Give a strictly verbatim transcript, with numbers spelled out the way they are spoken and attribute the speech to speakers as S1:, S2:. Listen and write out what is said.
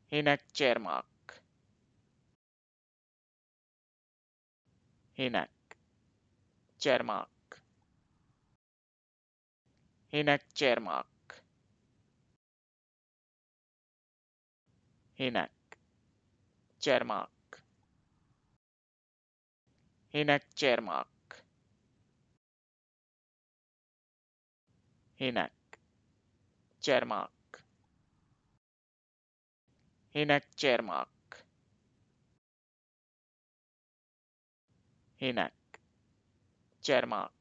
S1: Hinek Cermak. Hinek Cermak. Hinek Cermak. Hinek Cermak. Hinek Cermak. Hinek Cermak. Hinek Cermak. Hinek Cermak.